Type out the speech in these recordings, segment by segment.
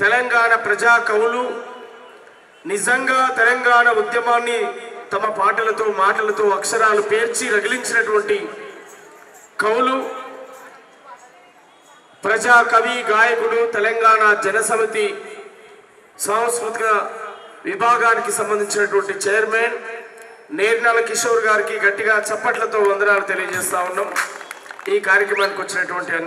తెలంగాణ ప్రజా కవులు నిజంగా తెలంగాణ ఉద్యమాన్ని తమ పాటలతో మాటలతో అక్షరాలు పేర్చి రగిలించినటువంటి కవులు, ప్రజా కవి గాయకుడు, తెలంగాణ జనసమితి సాంస్కృతిక విభాగానికి సంబంధించినటువంటి చైర్మన్ నేర్నాల కిషోర్ గారికి గట్టిగా చప్పట్లతో వందనాలు తెలియజేస్తా ఉన్నాం. ఈ కార్యక్రమానికి వచ్చినటువంటి అన్న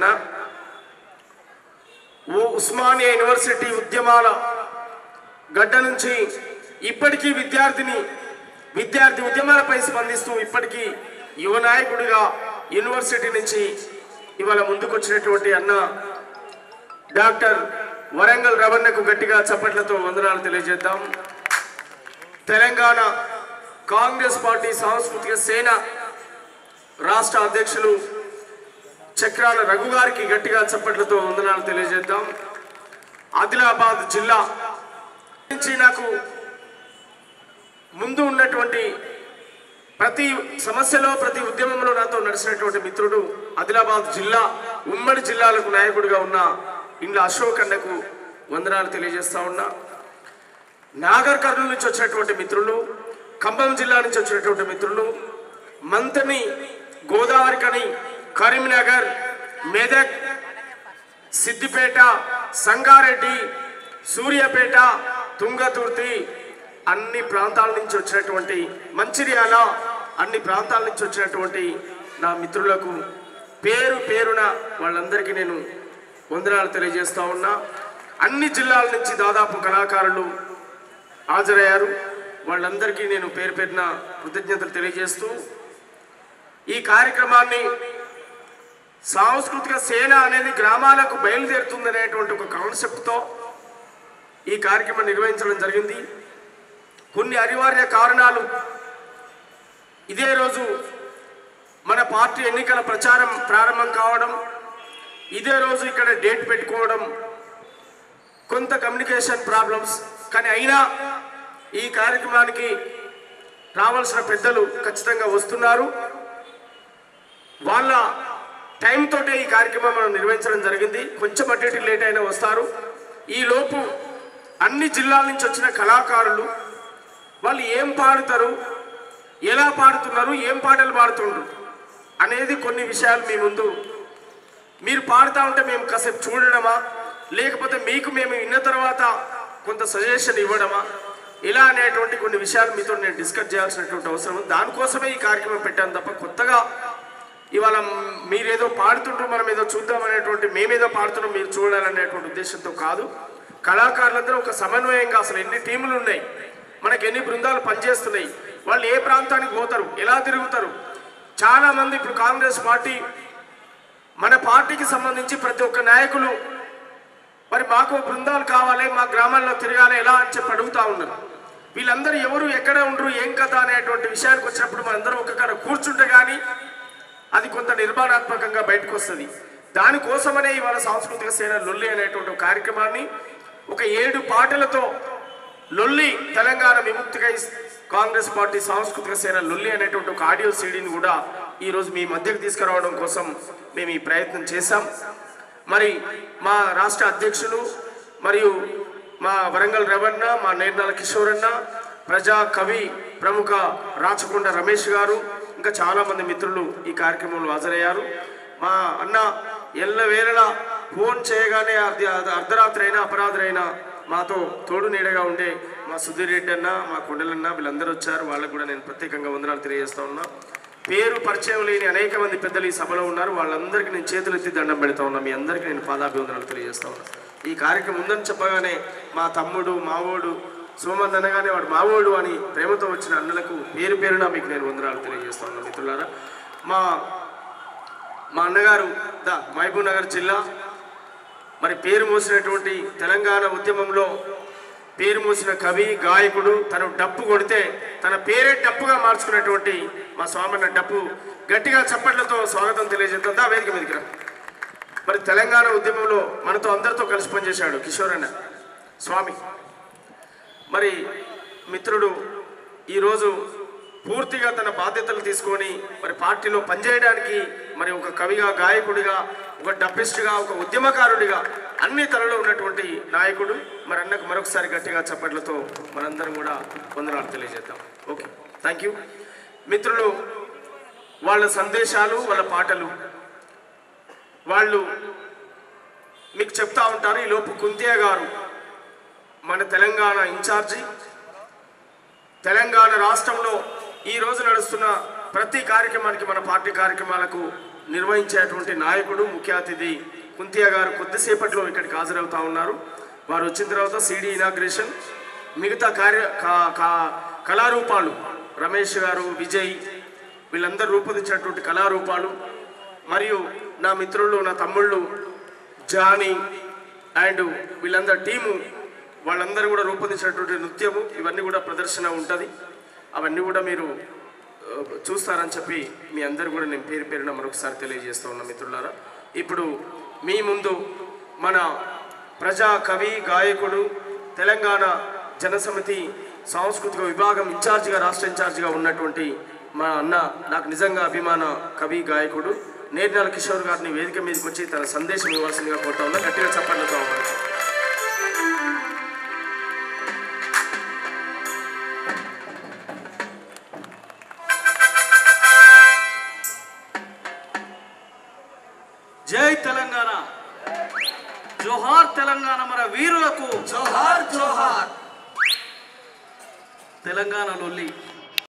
ఉస్మానియా యూనివర్సిటీ ఉద్యమాల గడ్డ నుంచి ఇప్పటికీ విద్యార్థి ఉద్యమాలపై స్పందిస్తూ ఇప్పటికీ యువ నాయకుడిగా యూనివర్సిటీ నుంచి ఇవాళ ముందుకొచ్చినటువంటి అన్న డాక్టర్ వరంగల్ రవణకు గట్టిగా చప్పట్లతో వందనాలు తెలియజేద్దాం. తెలంగాణ కాంగ్రెస్ పార్టీ సాంస్కృతిక సేన రాష్ట్ర అధ్యక్షులు చక్రాల రఘు గారికి గట్టిగా చప్పట్లతో వందనాలు తెలియజేద్దాం. ఆదిలాబాద్ జిల్లా నుంచి నాకు ముందు ఉన్నటువంటి ప్రతి సమస్యలో ప్రతి ఉద్యమంలో నాతో నడిచినటువంటి మిత్రుడు, ఆదిలాబాద్ జిల్లా ఉమ్మడి జిల్లాలకు నాయకుడిగా ఉన్న ఇండ్ల అశోక్ అన్నకు వందనాలు తెలియజేస్తా ఉన్నా. నాగర్ కర్నూలు నుంచి వచ్చినటువంటి మిత్రులు, ఖమ్మం జిల్లా నుంచి వచ్చినటువంటి మిత్రులు, మంతని, గోదావరికని, కరీంనగర్, మెదక్, సిద్దిపేట, సంగారెడ్డి, సూర్యాపేట, తుంగతుర్తి అన్ని ప్రాంతాల నుంచి వచ్చినటువంటి, మంచిర్యాల అన్ని ప్రాంతాల నుంచి వచ్చినటువంటి నా మిత్రులకు పేరు పేరున వాళ్ళందరికీ నేను వందనాలు తెలియజేస్తా ఉన్నా. అన్ని జిల్లాల నుంచి దాదాపు కళాకారులు హాజరయ్యారు. వాళ్ళందరికీ నేను పేరు పేరున కృతజ్ఞతలు తెలియజేస్తూ ఈ కార్యక్రమాన్ని సాంస్కృతిక సేన అనేది గ్రామాలకు బయలుదేరుతుందనేటువంటి ఒక కాన్సెప్ట్తో ఈ కార్యక్రమం నిర్వహించడం జరిగింది. కొన్ని అనివార్య కారణాలు ఇదే రోజు మన పార్టీ ఎన్నికల ప్రచారం ప్రారంభం కావడం, ఇదే రోజు ఇక్కడ డేట్ పెట్టుకోవడం, కొంత కమ్యూనికేషన్ ప్రాబ్లమ్స్, కానీ అయినా ఈ కార్యక్రమానికి రావాల్సిన పెద్దలు ఖచ్చితంగా వస్తున్నారు. వాళ్ళ టైం తోటే ఈ కార్యక్రమం మనం నిర్వహించడం జరిగింది. కొంచెం అటు లేట్ అయినా వస్తారు. ఈ లోపు అన్ని జిల్లాల నుంచి వచ్చిన కళాకారులు వాళ్ళు ఏం పాడుతారు, ఎలా పాడుతున్నారు, ఏం పాటలు పాడుతుండ్రు అనేది కొన్ని విషయాలు మీ ముందు మీరు పాడుతూ ఉంటే మేము కాసేపు చూడడమా, లేకపోతే మీకు మేము విన్న తర్వాత కొంత సజెషన్ ఇవ్వడమా, ఇలా అనేటువంటి కొన్ని విషయాలు మీతో నేను డిస్కస్ చేయాల్సినటువంటి అవసరం. దానికోసమే ఈ కార్యక్రమం పెట్టాను తప్ప కొత్తగా ఇవాళ మీరేదో పాడుతుంటారు మనం ఏదో చూద్దామనేటువంటి, మేమేదో పాడుతున్నాం మీరు చూడాలనేటువంటి ఉద్దేశంతో కాదు. కళాకారులందరూ ఒక సమన్వయంగా, అసలు ఎన్ని టీములు ఉన్నాయి, మనకి ఎన్ని బృందాలు పనిచేస్తున్నాయి, వాళ్ళు ఏ ప్రాంతానికి పోతారు, ఎలా తిరుగుతారు. చాలామంది ఇప్పుడు కాంగ్రెస్ పార్టీ, మన పార్టీకి సంబంధించి ప్రతి ఒక్క నాయకులు మరి మాకు బృందాలు కావాలి, మా గ్రామాల్లో తిరగాలి ఎలా అని చెప్పి అడుగుతూ ఉన్నారు. వీళ్ళందరూ ఎవరు, ఎక్కడ ఉండరు, ఏం కదా అనేటువంటి విషయానికి వచ్చినప్పుడు మనందరం ఒక్కక్కడ కూర్చుంటే కానీ అది కొంత నిర్మాణాత్మకంగా బయటకు వస్తుంది. దానికోసమనే ఇవాళ సాంస్కృతిక సేన లొల్లి అనేటువంటి కార్యక్రమాన్ని ఒక 7 పాటలతో లొల్లి తెలంగాణ విముక్తికై కాంగ్రెస్ పార్టీ సాంస్కృతిక సేన లొల్లి అనేటువంటి ఒక ఆడియో సీడీని కూడా ఈరోజు మీ మధ్యకు తీసుకురావడం కోసం మేము ఈ ప్రయత్నం చేశాం. మరి మా రాష్ట్ర అధ్యక్షులు మరియు మా వరంగల్ రవణ, మా నేర్నాల కిషోర్ అన్న, ప్రజా కవి ప్రముఖ రాచకొండ రమేష్ గారు, ఇంకా చాలామంది మిత్రులు ఈ కార్యక్రమంలో హాజరయ్యారు. మా అన్న ఎల్లవేళలా ఫోన్ చేయగానే అర్ధరాత్రి అయినా అపరాత్రి అయినా మాతో తోడు నీడగా ఉండే మా సుధీర్ రెడ్డి అన్న, మా కొండలన్న వీళ్ళందరూ వచ్చారు. వాళ్ళకు కూడా నేను ప్రత్యేకంగా వందనాలు తెలియజేస్తా ఉన్నా. పేరు పరిచయం లేని అనేక మంది పెద్దలు ఈ సభలో ఉన్నారు. వాళ్ళందరికీ నేను చేతులెత్తి దండం పెడతా ఉన్నా. మీ అందరికీ నేను పాదాభివందనాలు తెలియజేస్తా ఉన్నా. ఈ కార్యక్రమం ఉందని చెప్పగానే మా తమ్ముడు, మావోడు, సోమన్ అనగానే వాడు మావోడు అని ప్రేమతో వచ్చిన అన్నలకు పేరు పేరున మీకు నేను వందనాలు తెలియజేస్తా ఉన్నా. మిత్రులారా, మా అన్నగారు మహబూబ్ నగర్ జిల్లా మరి పేరు మోసినటువంటి తెలంగాణ ఉద్యమంలో పేరు మోసిన కవి గాయకుడు, తను డప్పు కొడితే తన పేరే డప్పుగా మార్చుకున్నటువంటి మా స్వామన్న డప్పు గట్టిగా చప్పట్లతో స్వాగతం తెలియజేద్దాం. వేదిక మీదకి రా. మరి తెలంగాణ ఉద్యమంలో మనతో అందరితో కలిసి పనిచేశాడు కిషోర్ అన్న స్వామి. మరి మిత్రుడు ఈరోజు పూర్తిగా తన బాధ్యతలు తీసుకొని మరి పార్టీలో పనిచేయడానికి మరి ఒక కవిగా, గాయకుడిగా, ఒక డబ్బిస్టుగా, ఒక ఉద్యమకారుడిగా అన్ని తలలో ఉన్నటువంటి నాయకుడు. మరి అన్నకు మరొకసారి గట్టిగా చప్పట్లతో మనందరం కూడా వందనాలు తెలియజేద్దాం. ఓకే, థ్యాంక్ యూ మిత్రులు. వాళ్ళ సందేశాలు, వాళ్ళ పాటలు వాళ్ళు మీకు చెప్తా ఉంటారు. ఈలోపు కుంతియా గారు మన తెలంగాణ ఇన్ఛార్జి, తెలంగాణ రాష్ట్రంలో ఈరోజు నడుస్తున్న ప్రతి కార్యక్రమానికి, మన పార్టీ కార్యక్రమాలకు నిర్వహించేటువంటి నాయకుడు, ముఖ్య అతిథి కుంతియా గారు కొద్దిసేపట్లో ఇక్కడికి హాజరవుతా ఉన్నారు. వారు వచ్చిన తర్వాత సిడి ఇనాగ్రేషన్, మిగతా కళారూపాలు రమేష్ గారు, విజయ్ వీళ్ళందరూ రూపొందించినటువంటి కళారూపాలు, మరియు నా మిత్రులు, నా తమ్ముళ్ళు జానీ అండ్ వీళ్ళందరూ టీము వాళ్ళందరూ కూడా రూపొందించినటువంటి నృత్యము, ఇవన్నీ కూడా ప్రదర్శన ఉంటుంది. అవన్నీ కూడా మీరు చూస్తారని చెప్పి మీ అందరు కూడా నేను పేరు పేరున మరొకసారి తెలియజేస్తూ ఉన్నా మిత్రులారా. ఇప్పుడు మీ ముందు మన ప్రజా కవి, గాయకుడు, తెలంగాణ జనసమితి సాంస్కృతిక విభాగం ఇన్ఛార్జిగా, రాష్ట్ర ఇన్ఛార్జిగా ఉన్నటువంటి మా అన్న, నాకు నిజంగా అభిమాన కవి, గాయకుడు నేర్నాల కిషోర్ గారిని వేదిక మీదకి వచ్చి తన సందేశం ఇవ్వాల్సిందిగా కోరుతా ఉన్నా. గట్టిగా చప్పట్లతో జై తెలంగాణ, జోహార్ తెలంగాణ, మన వీరులకు జోహార్ జోహార్. తెలంగాణ లొల్లి